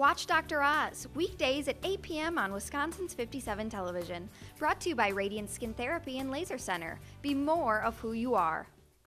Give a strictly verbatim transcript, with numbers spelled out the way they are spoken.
Watch Doctor Oz, weekdays at eight p m on Wisconsin's fifty-seven Television. Brought to you by Radiance Skin Therapy and Laser Center. Be more of who you are.